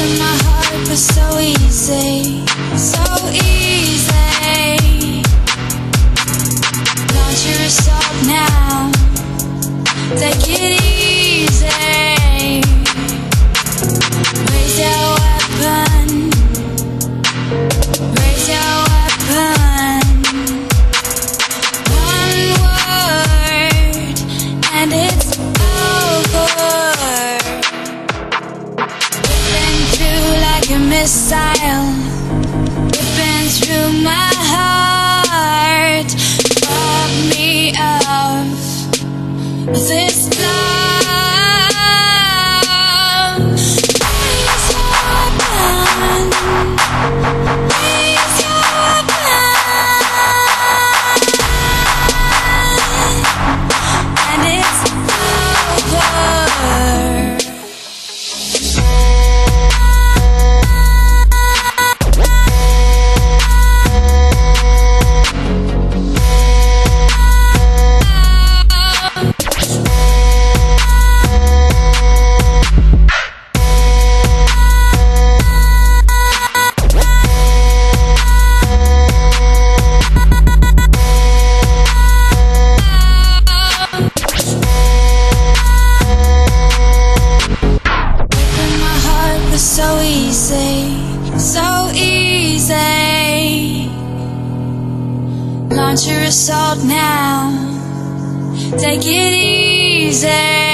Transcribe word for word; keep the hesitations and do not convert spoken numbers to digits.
Breaking my heart was so easy, so easy. Launch your assault now, take it easy. Raise your weapon, raise your weapon. One word and it's over. Ripping through like a missile, ripping through my heart. Rob me of this love. Raise your weapon, raise your weapon, and it's over. So easy, so easy. Launch your assault now, take it easy.